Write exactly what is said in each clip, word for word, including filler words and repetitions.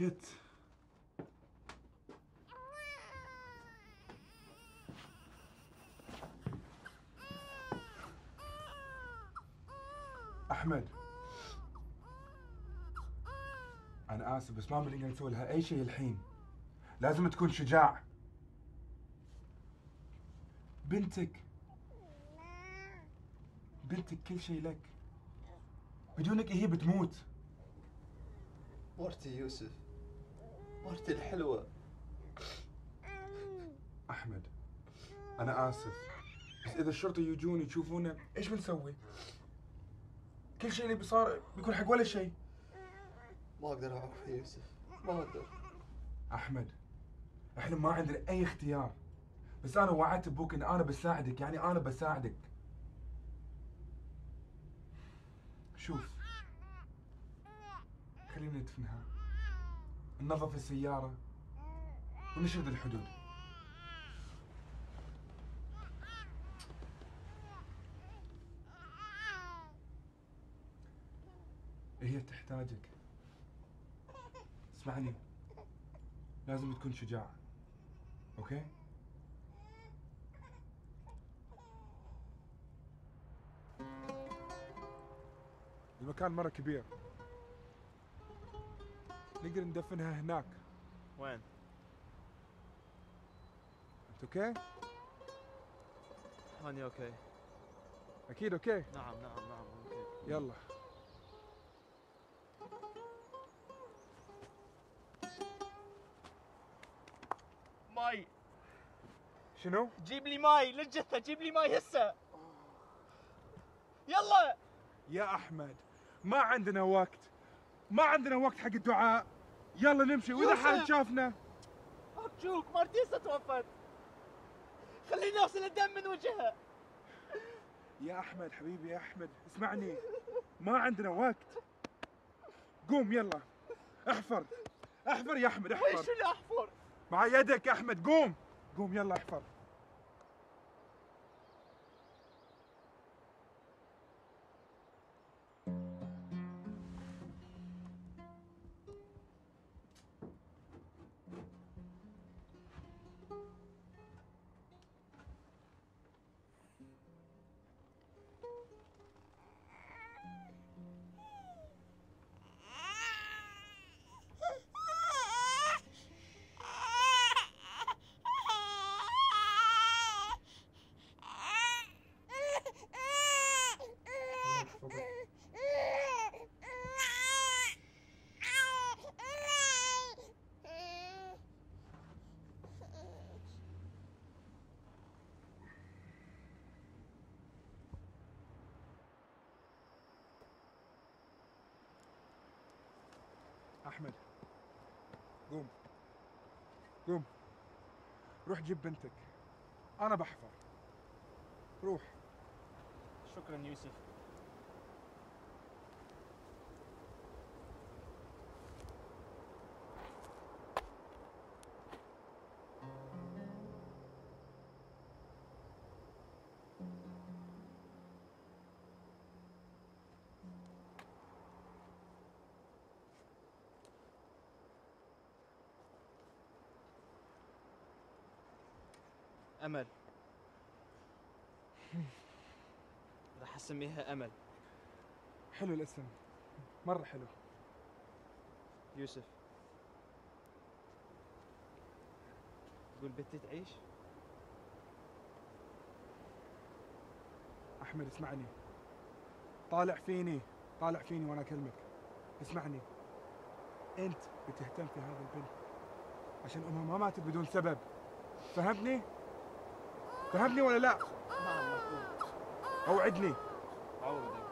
شت. أحمد أنا آسف بس ما بنقدر نسوي لها أي شيء الحين. لازم تكون شجاع. بنتك بنتك كل شيء لك. بدونك هي بتموت. مرتي يوسف، مرتي الحلوة. أحمد أنا آسف بس إذا الشرطة يجون يشوفونا إيش بنسوي؟ كل شيء اللي بصار بيكون حق ولا شيء. ما أقدر أعرف يا يوسف، ما أقدر. أحمد إحنا ما عندنا أي اختيار، بس أنا وعدت أبوك إن أنا بساعدك، يعني أنا بساعدك. شوف خلينا ندفنها، ننظف السيارة ونشد الحدود. هي تحتاجك. اسمعني، لازم تكون شجاع، اوكي؟ المكان مرة كبير، نقدر ندفنها هناك. وين؟ انت اوكي؟ هاني اوكي. اكيد اوكي؟ نعم نعم نعم اوكي. يلا. ماي. شنو؟ جيب لي ماي للجثة، جيب لي ماي هسه. يلا. يا احمد ما عندنا وقت، ما عندنا وقت حق الدعاء. يلا نمشي واذا حد شافنا. ارجوك مرتي هسه توفت، خليني اغسل الدم من وجهها. يا احمد حبيبي يا احمد اسمعني، ما عندنا وقت. قوم يلا احفر احفر يا احمد احفر. وين شو اللي احفر؟ مع يدك يا احمد. قوم قوم يلا احفر. احمد قوم قوم روح جيب بنتك، انا بحفر. روح. شكرا يوسف. أمل. راح أسميها أمل. حلو الاسم، مرة حلو. يوسف تقول بنتي تعيش؟ احمد اسمعني، طالع فيني طالع فيني وانا اكلمك. اسمعني، انت بتهتم في هذا البنت عشان امها ما ماتت بدون سبب. فهمتني؟ فهمتني ولا لا؟ نعم مفهوم. اوعدني. عودك.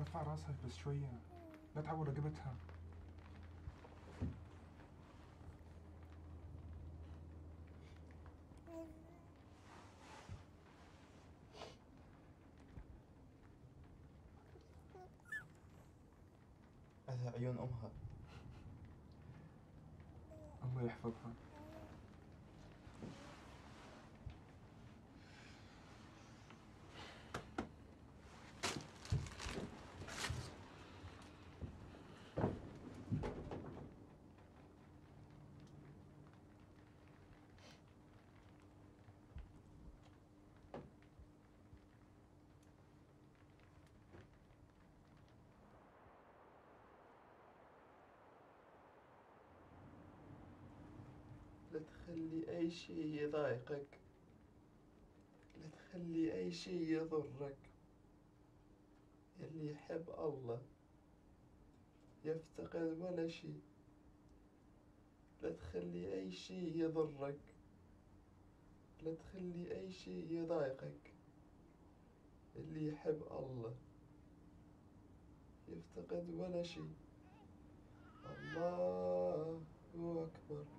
ارفع راسها بس شوية، لا تعور رقبتها. هذا عيون أمها. الله يحفظها. لا تخلي أي شيء يضايقك، لا تخلي أي شيء يضرك. اللي يحب الله يفتقد ولا شيء. لا تخلي أي شيء يضرك، لا تخلي أي شيء يضايقك. اللي يحب الله يفتقد ولا شيء. الله أكبر.